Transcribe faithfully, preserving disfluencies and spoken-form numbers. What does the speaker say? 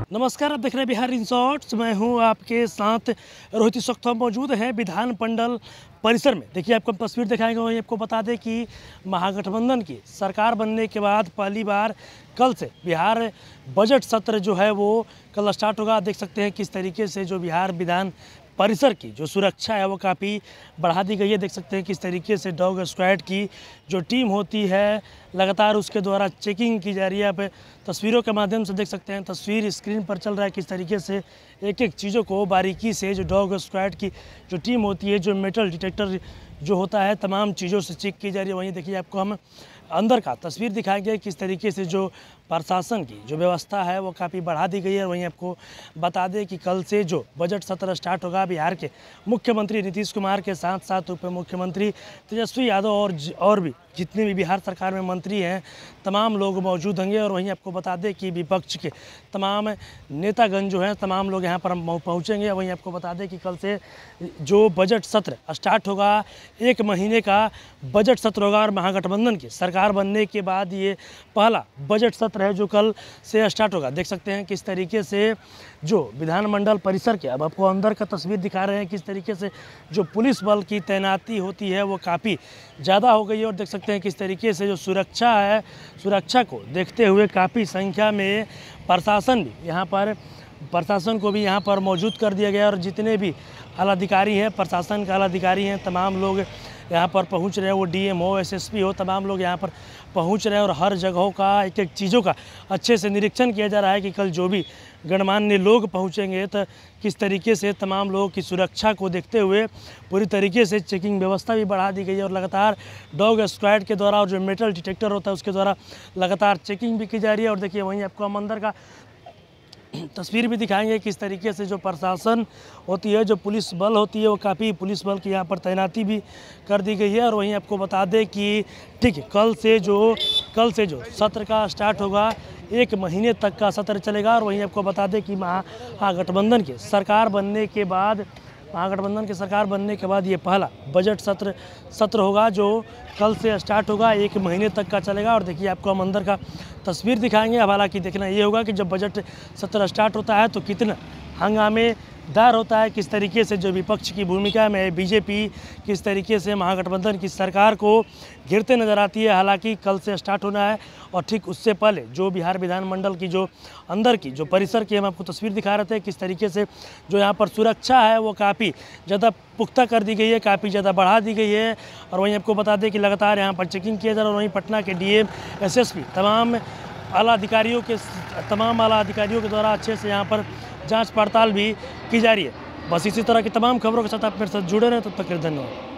नमस्कार, आप देख रहे हैं बिहार इन शॉर्ट्स। मैं हूं आपके साथ रोहित इस वक्त हम मौजूद हैं विधान मंडल परिसर में। देखिए, आपको हम तस्वीर दिखाएंगे। वहीं आपको बता दें कि महागठबंधन की सरकार बनने के बाद पहली बार कल से बिहार बजट सत्र जो है वो कल स्टार्ट होगा। देख सकते हैं किस तरीके से जो बिहार विधान परिसर की जो सुरक्षा है वो काफ़ी बढ़ा दी गई है। देख सकते हैं किस तरीके से डॉग स्क्वाड की जो टीम होती है लगातार उसके द्वारा चेकिंग की जा रही है। आप तस्वीरों के माध्यम से देख सकते हैं, तस्वीर स्क्रीन पर चल रहा है किस तरीके से एक एक चीज़ों को बारीकी से जो डॉग स्क्वाड की जो टीम होती है, जो मेटल डिटेक्टर जो होता है, तमाम चीज़ों से चेक की जा रही है। वहीं देखिए, आपको हम अंदर का तस्वीर दिखाएंगे किस तरीके से जो प्रशासन की जो व्यवस्था है वो काफ़ी बढ़ा दी गई है। वहीं आपको बता दें कि कल से जो बजट सत्र स्टार्ट होगा, बिहार के मुख्यमंत्री नीतीश कुमार के साथ साथ उप मुख्यमंत्री तेजस्वी यादव और और भी जितने भी बिहार सरकार में मंत्री हैं तमाम लोग मौजूद होंगे। और वहीं आपको बता दें कि विपक्ष के तमाम नेतागण जो हैं तमाम लोग यहाँ पर पहुँचेंगे। वहीं आपको बता दें कि कल से जो बजट सत्र स्टार्ट होगा, एक महीने का बजट सत्र होगा और महागठबंधन की सरकार बनने के बाद ये पहला बजट सत्र है जो कल से स्टार्ट होगा। देख सकते हैं किस तरीके से जो विधानमंडल परिसर के, अब आपको अंदर का तस्वीर दिखा रहे हैं, किस तरीके से जो पुलिस बल की तैनाती होती है वो काफ़ी ज़्यादा हो गई है। और देख सकते हैं किस तरीके से जो सुरक्षा है, सुरक्षा को देखते हुए काफ़ी संख्या में प्रशासन भी यहाँ पर प्रशासन को भी यहाँ पर मौजूद कर दिया गया। और जितने भी आलाधिकारी हैं, प्रशासन के आलाधिकारी हैं, तमाम लोग यहाँ पर पहुँच रहे हैं। वो डीएम हो, एसएसपी हो, तमाम लोग यहाँ पर पहुँच रहे हैं और हर जगहों का एक एक चीज़ों का अच्छे से निरीक्षण किया जा रहा है कि कल जो भी गणमान्य लोग पहुँचेंगे तो किस तरीके से तमाम लोगों की सुरक्षा को देखते हुए पूरी तरीके से चेकिंग व्यवस्था भी बढ़ा दी गई है। और लगातार डॉग स्क्वाड के द्वारा और जो मेटल डिटेक्टर होता है उसके द्वारा लगातार चेकिंग भी की जा रही है। और देखिए, वहीं आपको हम अंदर का तस्वीर भी दिखाएंगे किस तरीके से जो प्रशासन होती है, जो पुलिस बल होती है, वो काफ़ी पुलिस बल की यहाँ पर तैनाती भी कर दी गई है। और वहीं आपको बता दें कि ठीक है, कल से जो कल से जो सत्र का स्टार्ट होगा, एक महीने तक का सत्र चलेगा। और वहीं आपको बता दें कि महागठबंधन की सरकार बनने के बाद महागठबंधन की सरकार बनने के बाद ये पहला बजट सत्र सत्र होगा जो कल से स्टार्ट होगा, एक महीने तक का चलेगा। और देखिए, आपको हम अंदर का तस्वीर दिखाएंगे। अब हालांकि देखना ये होगा कि जब बजट सत्र स्टार्ट होता है तो कितना हंगामेदार होता है, किस तरीके से जो विपक्ष की भूमिका में बीजेपी किस तरीके से महागठबंधन की सरकार को घिरते नजर आती है। हालांकि कल से स्टार्ट होना है और ठीक उससे पहले जो बिहार विधानमंडल की जो अंदर की जो परिसर की हम आपको तस्वीर दिखा रहे थे, किस तरीके से जो यहाँ पर सुरक्षा है वो काफ़ी ज़्यादा पुख्ता कर दी गई है, काफ़ी ज़्यादा बढ़ा दी गई है। और वहीं आपको बता दें कि लगातार यहाँ पर चेकिंग किया जा रहा है। और वहीं पटना के डीएम, एसएसपी, तमाम आला अधिकारियों के तमाम आला अधिकारियों के द्वारा अच्छे से यहाँ पर जांच पड़ताल भी की जा रही है। बस इसी तरह की तमाम खबरों के साथ आप मेरे साथ जुड़े रहें। तब तक के लिए धन्यवाद।